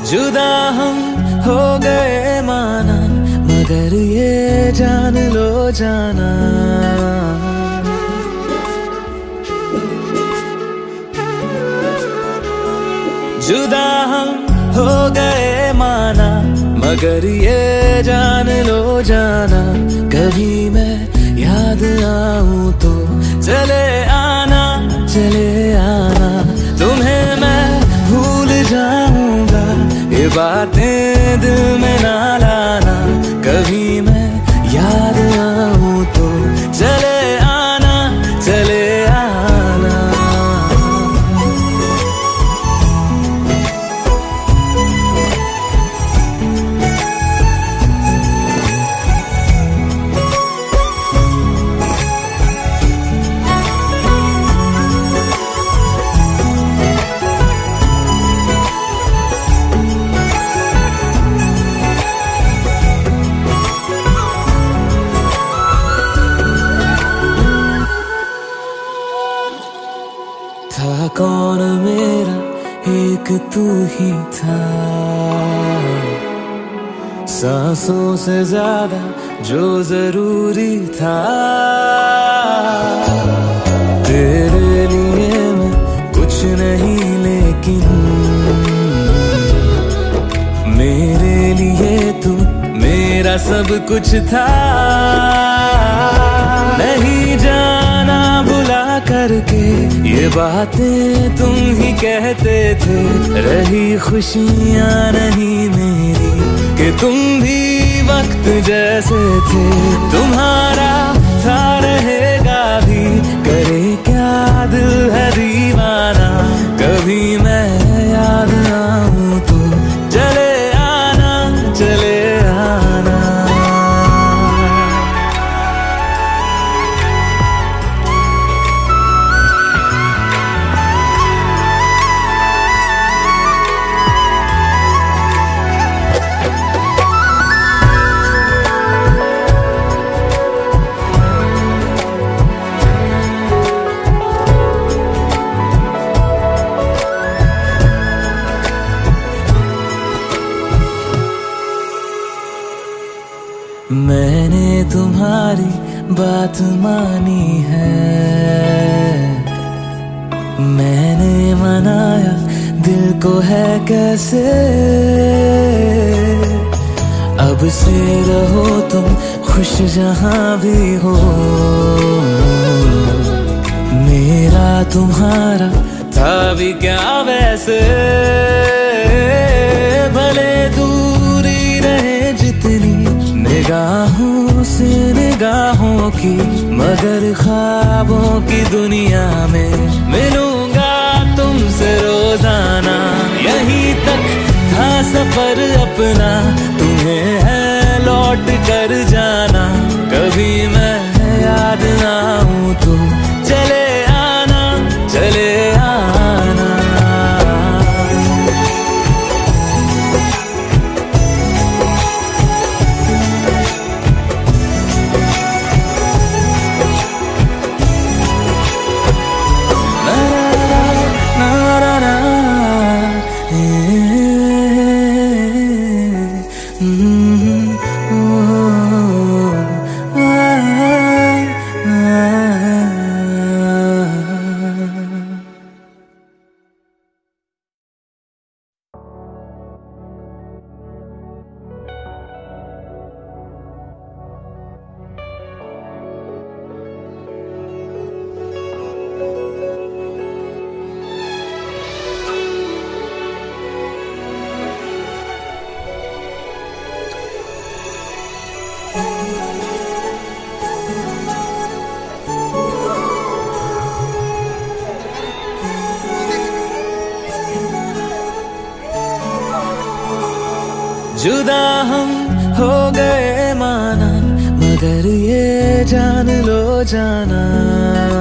जुदा हम हो गए माना, मगर ये जान लो जाना, जुदा हम हो गए माना, मगर ये जान लो जाना, कभी मैं याद आऊं तो चले आना, चले आना, तुम्हें मैं भूल जाऊंगा, ये बातें दिल में ना लाना, कभी मैं याद आऊं तो चले आना, चले आना। था कौन मेरा एक तू ही था, सांसों से ज्यादा जो जरूरी था, तेरे लिए मैं कुछ नहीं लेकिन मेरे लिए तू मेरा सब कुछ था, नहीं जाना भुला करके ये बातें तुम ही कहते थे, रही खुशियाँ नहीं मेरी कि तुम भी वक्त जैसे थे, तुम्हारा था रहेगा भी, करे क्या दिल है दीवाना, कभी मैं याद आऊं तो चले आना, चले आना। मैंने तुम्हारी बात मानी है, मैंने मनाया दिल को है कैसे, अब से रहो तुम खुश जहां भी हो, मेरा तुम्हारा था भी क्या वैसे, भले दूरी रहे जितनी निगाहों से निगाहों की, मगर ख्वाबों की दुनिया में मिलूंगा तुमसे रोजाना, यहीं तक था सफर अपना, तुम्हें है लौट कर जाना, कभी मैं याद आऊं तो चले आना, चले आना। जुदा हम हो गए माना, मगर ये जान लो जाना,